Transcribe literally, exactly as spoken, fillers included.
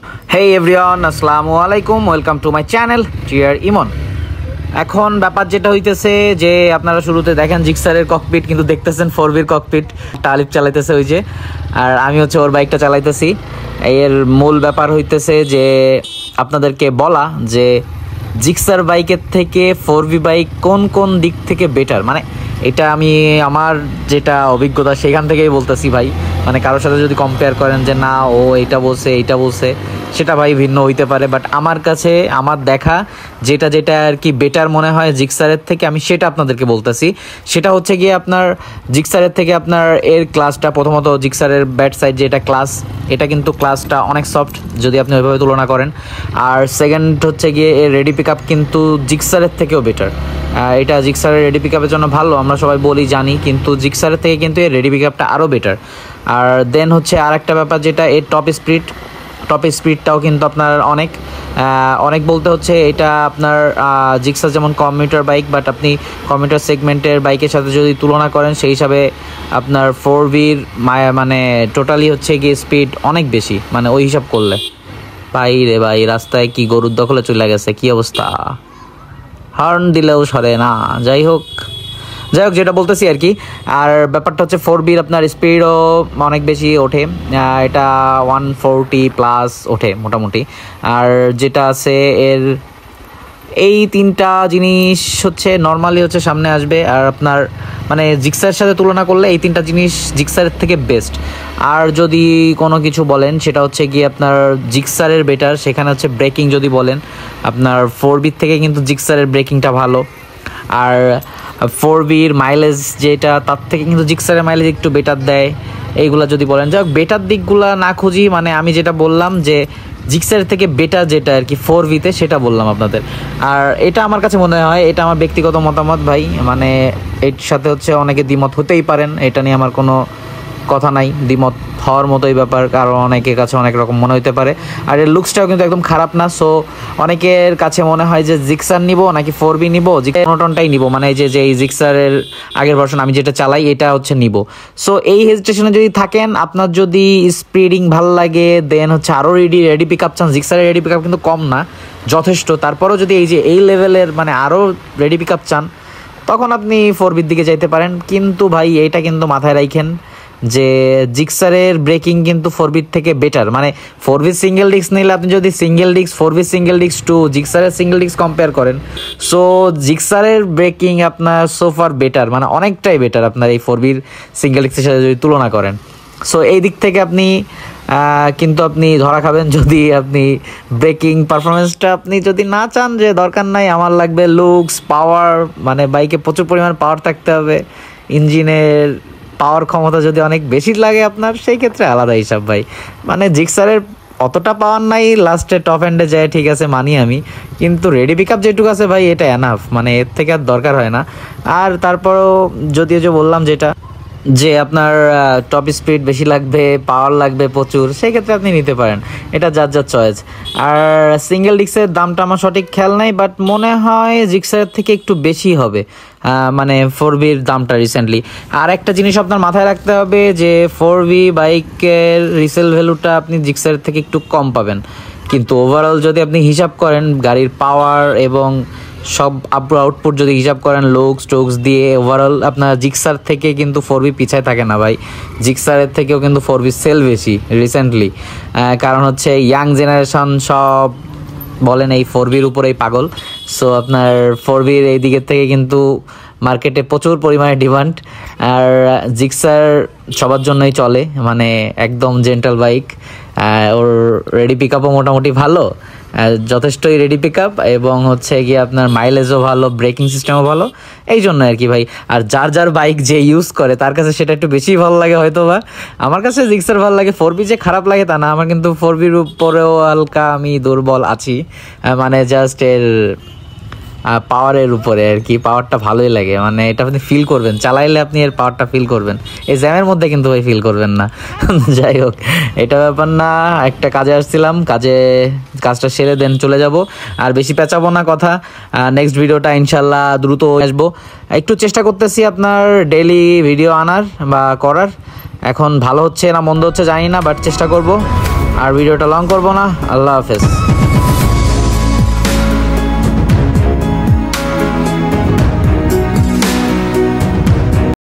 Hey everyone, আসসালামু আলাইকুম, welcome to my channel টিয়ার ইমন। এখন ব্যাপার যেটা হইতেছে যে আপনারা শুরুতে দেখেন জিক্সারের ককপিট, কিন্তু দেখতেছেন ফোর বির ককপিট তালিফ চালাইতেছে ওই যে, আর আমি হচ্ছে ওর বাইকটা চালাইতেছি। এর মূল ব্যাপার হইতেছে যে আপনাদেরকে বলা যে জিক্সার বাইকের থেকে ফোর বি বাইক কোন কোন দিক থেকে বেটার, মানে এটা আমি আমার যেটা অভিজ্ঞতা সেখান থেকেই বলতেছি ভাই। মানে কারোর সাথে যদি কম্পেয়ার করেন যে না ও এইটা বলছে এইটা বলছে, সেটা ভাই ভিন্ন হইতে পারে, বাট আমার কাছে আমার দেখা যেটা যেটা আর কি বেটার মনে হয় জিক্সারের থেকে, আমি সেটা আপনাদেরকে বলতেছি। সেটা হচ্ছে গিয়ে আপনার জিক্সারের থেকে আপনার এর ক্লাসটা, প্রথমত জিক্সারের ব্যাট সাইড যেটা ক্লাস, এটা কিন্তু ক্লাসটা অনেক সফট যদি আপনি ওইভাবে তুলনা করেন। আর সেকেন্ড হচ্ছে গিয়ে এর রেডি পিক আপ কিন্তু জিক্সারের থেকেও বেটার। এটা জিক্সারের রেডি পিক আপের জন্য ভালো আমরা সবাই বলি জানি, কিন্তু জিক্সারের থেকে কিন্তু এর রেডি পিক আপটা আরও বেটার। আর দেন হচ্ছে আর একটা ব্যাপার যেটা এর টপ স্পিড, টপ স্পিডটাও কিন্তু আপনার অনেক অনেক বলতে হচ্ছে এটা আপনার জিক্সার যেমন কমিউটার বাইক, বাট আপনি কমিউটার সেগমেন্টের বাইকের সাথে যদি তুলনা করেন সেই হিসাবে আপনার ফোর বির মানে টোটালি হচ্ছে গিয়ে স্পিড অনেক বেশি, মানে ওই হিসাব করলে। ভাই রে ভাই, রাস্তায় কি গরুর দখলে চলে গেছে, কি অবস্থা, হর্ন দিলেও সরে না। যাই হোক যাই হোক যেটা বলতেছি আর কি। আর ব্যাপারটা হচ্ছে ফোর বির আপনার স্পিডও অনেক বেশি ওঠে, এটা ওয়ান ফোরটি প্লাস ওঠে মোটামুটি। আর যেটা আছে এর এই তিনটা জিনিস হচ্ছে নর্মালি হচ্ছে সামনে আসবে, আর আপনার মানে জিক্সারের সাথে তুলনা করলে এই তিনটা জিনিস জিক্সারের থেকে বেস্ট। আর যদি কোনো কিছু বলেন সেটা হচ্ছে গিয়ে আপনার জিক্সারের বেটার, সেখানে হচ্ছে ব্রেকিং যদি বলেন আপনার ফোর বির থেকে কিন্তু জিক্সারের ব্রেকিংটা ভালো। আর ফোর বির মাইলেজ যেটা তার থেকে কিন্তু জিক্সারের মাইলেজ একটু বেটার দেয়। এইগুলা যদি বলেন, যাই হোক বেটার দিকগুলা না খুঁজি, মানে আমি যেটা বললাম যে জিক্সারের থেকে বেটার যেটা আর কি ফোর বিতে, সেটা বললাম আপনাদের। আর এটা আমার কাছে মনে হয়, এটা আমার ব্যক্তিগত মতামত ভাই, মানে এর সাথে হচ্ছে অনেকে দ্বিমত হতেই পারেন, এটা নিয়ে আমার কোনো কথা নাই, দ্বিমত হওয়ার মতোই ব্যাপার, কারণ অনেকের কাছে অনেক রকম মনে হতে পারে। আর এর লুকসটাও কিন্তু একদম খারাপ না, সো অনেকের কাছে মনে হয় যে জিক্সার নিব নাকি ফোর বি নিব, জিক্সারটাই নিব, মানে যে যে এই জিক্সারের আগের ভার্সন আমি যেটা চালাই এটা হচ্ছে নিব। সো এই হেজিটেশনে যদি থাকেন, আপনার যদি স্পিডিং ভালো লাগে, দেন হচ্ছে আরও রেডি রেডি পিক আপ চান, জিক্সারের রেডি পিক আপ কিন্তু কম না, যথেষ্ট, তারপরেও যদি এই যে এই লেভেলের মানে আরও রেডি পিক আপ চান, তখন আপনি ফোর বির দিকে যাইতে পারেন। কিন্তু ভাই এইটা কিন্তু মাথায় রাখেন যে জিক্সারের ব্রেকিং কিন্তু ফোর বির থেকে বেটার, মানে ফোর বির সিঙ্গেল ডিস্ক নিলে আপনি যদি সিঙ্গেল ডিস্ক ফোর বির সিঙ্গেল ডিস্ক টু জিক্সারের সিঙ্গেল ডিস্ক কম্পেয়ার করেন, সো জিক্সারের ব্রেকিং আপনার সোফার বেটার, মানে অনেকটাই বেটার আপনার এই ফোর বির সিঙ্গেল ডিস্কের সাথে যদি তুলনা করেন। সো এই দিক থেকে আপনি কিন্তু আপনি ধরা খাবেন যদি আপনি ব্রেকিং পারফরমেন্সটা আপনি যদি না চান, যে দরকার নাই আমার লাগবে লুকস পাওয়ার, মানে বাইকে প্রচুর পরিমাণ পাওয়ার থাকতে হবে, ইঞ্জিনের পাওয়ার ক্ষমতা যদি অনেক বেশি লাগে আপনার, সেই ক্ষেত্রে আলাদা হিসাব ভাই। মানে জিক্সারের অতটা পাওয়ার নাই, লাস্টে টপ এন্ডে যায় ঠিক আছে মানি আমি, কিন্তু রেডি পিক আপ যেটুকু আছে ভাই এটা এনাফ, মানে এর থেকে আর দরকার হয় না। আর তারপরও যদিও যে বললাম যেটা যে আপনার টপ স্পিড বেশি লাগবে, পাওয়ার লাগবে প্রচুর, সেই ক্ষেত্রে আপনি নিতে পারেন, এটা যার যার চয়েস। আর সিঙ্গেল ডিস্কের দামটা আমার সঠিক খেয়াল নাই, বাট মনে হয় জিক্সারের থেকে একটু বেশি হবে, মানে ফোর বির দামটা রিসেন্টলি। আর একটা জিনিস আপনার মাথায় রাখতে হবে যে ফোর বি বাইকের রিসেল ভ্যালুটা আপনি জিক্সারের থেকে একটু কম পাবেন, কিন্তু ওভারঅল যদি আপনি হিসাব করেন গাড়ির পাওয়ার এবং সব আপ আউটপুট যদি হিসাব করেন লুকস টোকস দিয়ে, ওভারঅল আপনার জিক্সার থেকে কিন্তু ফোর বি পিছায় থাকে না ভাই, জিক্সারের থেকেও কিন্তু ফোর বি সেল বেশি রিসেন্টলি। কারণ হচ্ছে ইয়াং জেনারেশন সব বলেন এই ফোর বির উপরেই পাগল, সো আপনার ফোর বির এই দিকের থেকে কিন্তু মার্কেটে প্রচুর পরিমাণে ডিমান্ড। আর জিক্সার সবার জন্যই চলে, মানে একদম জেন্টাল বাইক, ওর রেডি পিক আপও মোটামুটি ভালো, যথেষ্টই রেডি পিক আপ, এবং হচ্ছে গিয়ে আপনার মাইলেজও ভালো, ব্রেকিং সিস্টেমও ভালো, এই জন্য আর কি ভাই। আর যার যার বাইক যে ইউজ করে তার কাছে সেটা একটু বেশি ভালো লাগে হয়তো বা, আমার কাছে জিক্সার ভালো লাগে, ফোর বি যে খারাপ লাগে তা না, আমার কিন্তু ফোর বির উপরেও হালকা আমি দুর্বল আছি, মানে জাস্ট এর পাওয়ারের উপরে আর কি, পাওয়ারটা ভালোই লাগে, মানে এটা আপনি ফিল করবেন চালাইলে, আপনি এর পাওয়ারটা ফিল করবেন, এই জ্যামের মধ্যে কিন্তু ভাই ফিল করবেন না। যাই হোক এটা ব্যাপার না, একটা কাজে আসছিলাম, কাজে কাজটা সেরে দেন চলে যাব, আর বেশি পেঁচাবো না কথা। নেক্সট ভিডিওটা ইনশাল্লাহ দ্রুত আসবো, একটু চেষ্টা করতেছি আপনার ডেইলি ভিডিও আনার বা করার, এখন ভালো হচ্ছে না মন্দ হচ্ছে জানি না, বাট চেষ্টা করব। আর ভিডিওটা লং করবো না। আল্লাহ হাফেজ।